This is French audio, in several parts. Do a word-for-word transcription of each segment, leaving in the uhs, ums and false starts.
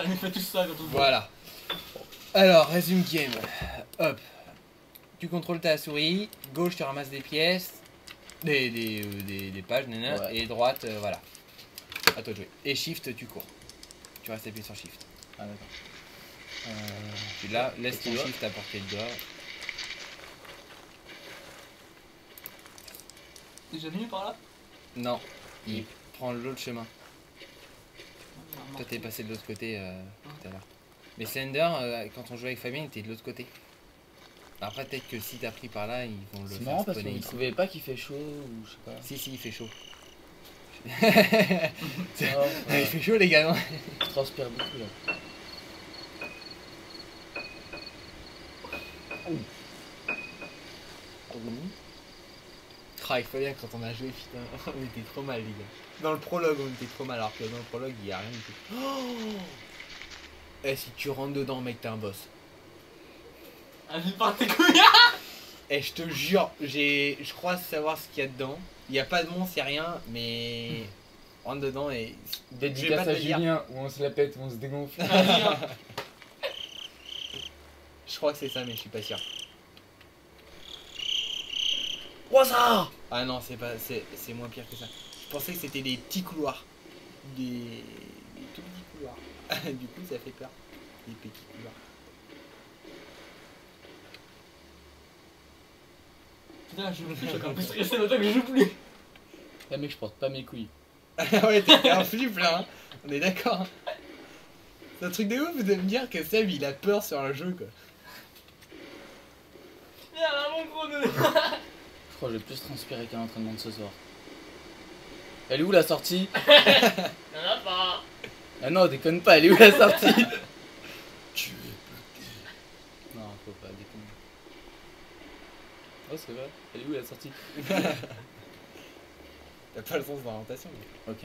Ça nous fait tout ça quand on joue. Voilà. Alors, résume game. Hop. Tu contrôles ta souris. Gauche, tu ramasses des pièces. Des, des, euh, des, des pages, nana. Ouais. Et droite, euh, voilà. À toi de jouer. Et shift, tu cours. Tu restes appuyé sur shift. Ah d'accord. Euh... Tu là, laisse Et ton tu vois shift à portée de doigt. Déjà venu par là? Non. Il prend l'autre chemin. Toi, t'es passé de l'autre côté euh, tout à l'heure. Mais Slender, euh, quand on jouait avec Fabien, il était de l'autre côté. Après, peut-être que si t'as pris par là, ils vont le C'est faire marrant parce que spawner vous ici. trouvez pas qu'il fait chaud ou je sais pas. Si, si, il fait chaud. Non, Il ouais, fait chaud, les gars, non? je transpire beaucoup là. Ah, il faut bien quand on a joué, putain, on était trop mal, les gars. Dans le prologue, on était trop mal, alors que dans le prologue, il y a rien du tout. Oh, eh, si tu rentres dedans, mec, t'es un boss. Ah, vite par tes couilles. Eh, je te jure, j'ai, je crois savoir ce qu'il y a dedans. Il n'y a pas de monstre, il n'y a rien, mais rentre dedans et... Je vais Dédicace pas te à le dire. Julien où on se la pète, où on se dégonfle. Vas-y, hein. Je crois que c'est ça, mais je suis pas sûr. Quoi ça? Ah non, c'est pas, c'est, c'est moins pire que ça. Je pensais que c'était des petits couloirs. Des, des tout petits couloirs. Du coup, ça fait peur. Des petits couloirs. Putain, je joue plus, je suis encore plus stressé maintenant que je joue plus. Eh mec, je porte pas mes couilles. Ouais, t'es un flip là, hein. On est d'accord. C'est un truc de ouf de me dire que Seb il a peur sur un jeu quoi. Viens là, mon gros nœud. Je crois que je vais plus transpirer qu'à l'entraînement de ce soir. Elle est où la sortie? Y'en a pas. Ah non, déconne pas, elle est où la sortie? Tu es bloqué. Non, faut pas déconner. Oh, c'est vrai, elle est où la sortie? T'as pas le sens d'orientation. Mais... Ok.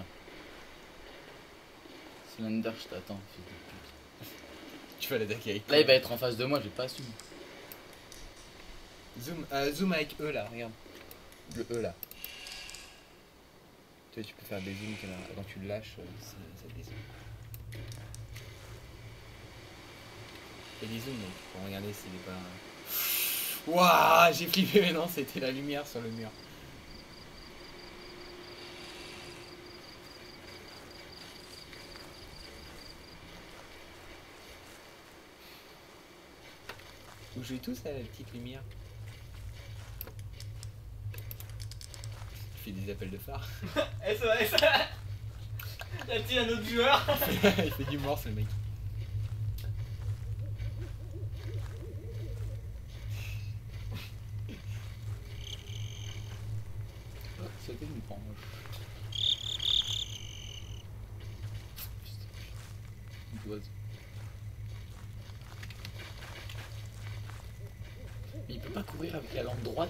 Slender, je t'attends, fils de pute. Tu vas l'attaquer avec. Là, il va être en face de moi, j'ai pas assumé. Zoom, euh, zoom avec E là, regarde. Le E là. Tu vois, tu peux faire des zooms quand quand tu le lâches, euh, ça, ça dézoome. Fais des zooms donc, pour regarder s'il est pas. Waouh, j'ai flippé, mais non, c'était la lumière sur le mur. Vous jouez tous à la petite lumière. Je fais des appels de phare. S O S. Y'a-t-il un autre joueur? Il fait du morse le mec. C'était une branche. Une oiseau. Mais il peut pas courir avec la lampe droite.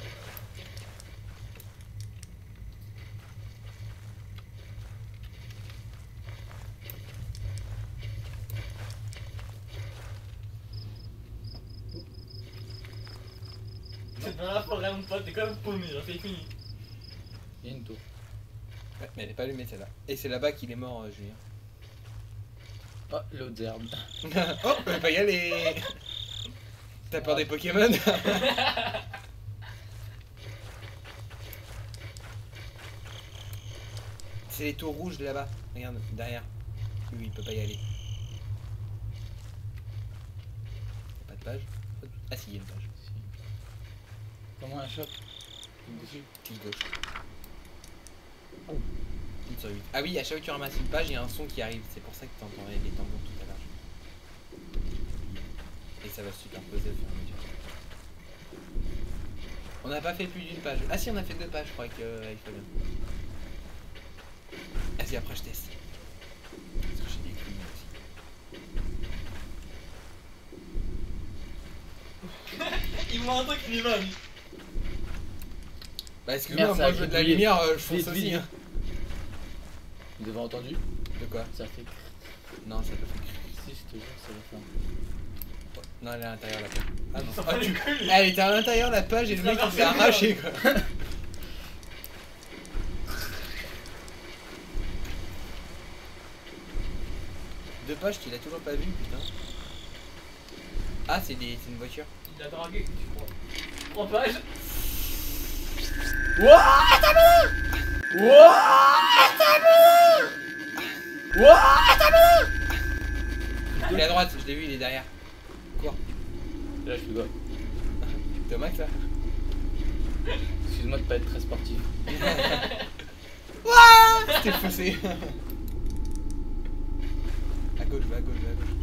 C'est dans la forêt, mon pote, t'es quand même paumé, genre, c'est fini. Il y a une tour. Ouais, mais elle est pas allumée celle-là. Et c'est là-bas qu'il est mort, euh, Julien. Oh, l'autre herbe. Oh, on peut pas y aller. T'as peur des Pokémon? C'est les tours rouges là-bas. Regarde, derrière. Oui, il peut pas y aller. Y'a pas de page? Ah si, il y a une page. Comment un choc? Dessus. Clic gauche. huit sur huit. Ah oui, à chaque fois que tu ramasses une page, il y a un son qui arrive. C'est pour ça que tu entendais les tambours tout à l'heure. Et ça va se superposer au fur et à mesure. On n'a pas fait plus d'une page. Ah si, on a fait deux pages, je crois, avec, euh, avec Fabien. Vas-y, après je teste. Parce que j'ai des couilles aussi. Il voit un truc, il va, lui. Bah excuse-moi, Merde, ça moi a je veux de la gribouillé. lumière, euh, je fonce Vite, aussi. vite. Hein. Vous avez entendu? De quoi? Ça fait. Non, ça peut faire. Si, je te jure, ça va faire. Non, elle est à l'intérieur la page. Ah non, Ça ah, va les tu... couilles. Elle était à l'intérieur la page et le Ça mec va il s'est faire arraché quoi. Deux poche, tu l'as toujours pas vu, putain. Ah, c'est des... une voiture. Il a dragué, tu crois. Trois pages. Wouah, ta mère! Wouah, ta mère! Wouah, ta mère! Il est à droite, je l'ai vu, il est derrière. Quoi? Là, je fais quoi? T'es au max là? Excuse-moi de pas être très sportif. Wouah! C'était faussé. À gauche, va à gauche, va à gauche.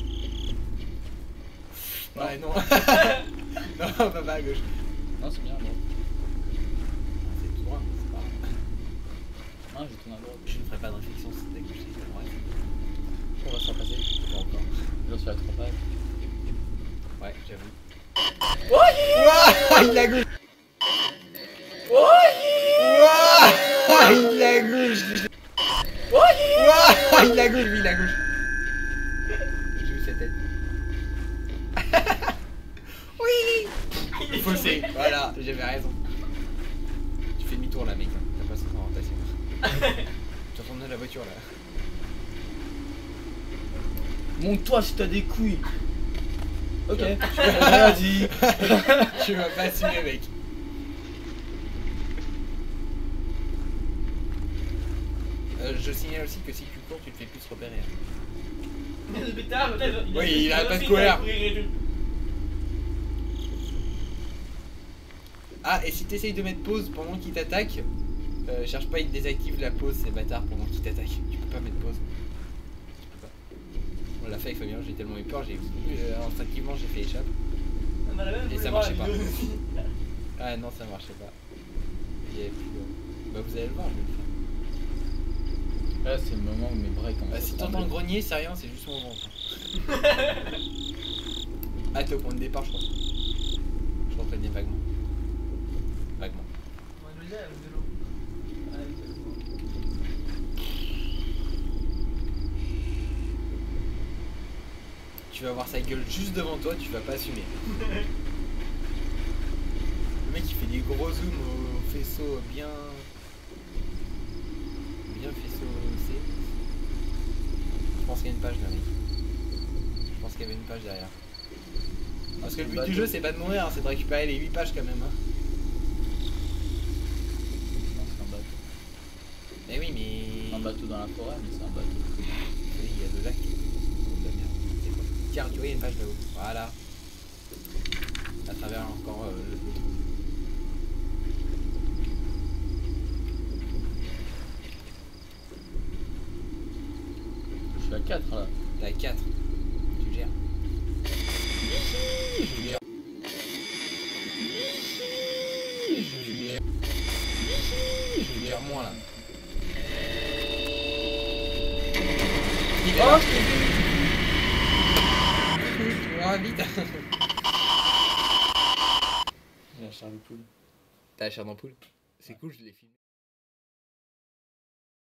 Non. Ouais, non. Non, va pas à gauche. Non, c'est bien, bon. C'est tout droit, c'est pas grave. Non, je tourne à droite. Je ne ferai pas de réflexion si c'est à gauche, c'est à droite. On va se repasser. Pas encore. J'en suis à trois pages. Ouais, j'avoue. Ouais! Wouah! Il a gauche! Ouais! Wouah! Il a gauche! Wouah! Il a gauche, lui, il a gauche! J'ai vu sa tête. Oui! Faussé, voilà, j'avais raison. Tu fais demi-tour là, mec, t'as pas son orientation. Tu retournes dans la voiture là. Monte-toi si t'as des couilles. Ok. Vas-y. Tu vas pas assumer, mec. Euh, je signale aussi que si tu cours, tu te fais plus repérer. Le pétard, peut-être. Oui, il a pas de aussi courir. courir et tout. Ah, et si t'essayes de mettre pause pendant qu'il t'attaque, euh, cherche pas, il te désactive la pause, ces bâtards, pendant qu'il t'attaque. Tu peux pas mettre pause. Tu peux pas. On l'a fait avec Fabien, j'ai tellement eu peur, j'ai euh, instinctivement j'ai fait échappe. On a la même Et ça pour les marchait bras, pas. les deux aussi. Ah non, ça marchait pas. Il y avait plus de... Bah vous allez le voir, je vais le faire. Là, c'est le moment où mes bras commencent Bah à si trembler. t'entends grogner, c'est rien, c'est juste mon ventre. Ah t'es au point de départ, je crois. Je reconnais vaguement. Vaguement. On va le dire, le vélo. Allez, c'est bon. Tu vas voir sa gueule juste devant toi, tu vas pas assumer. Le mec il fait des gros zooms au faisceau bien... Bien faisceau C. Je pense qu'il y a une page là, mec. Je pense qu'il y avait une page derrière. Parce que le but du jeu c'est pas de mourir, hein, c'est de récupérer les huit pages quand même. Hein. Non, c'est un bateau. Mais oui, mais... Un bateau dans la forêt, mais c'est un bateau. Oui, il y a le lac. Oh, de la merde. C'est quoi? Tiens, tu vois, il y a une page là-haut. Voilà. À travers encore euh, le trou. Je suis à quatre là. T'as quatre. Tu gères. Je gère. Je gère moins là. Il Oh, est je t'ai vu. Tu vois, vite. J'ai la chair de poule. T'as la chair d'ampoule. C'est cool, je l'ai filmé.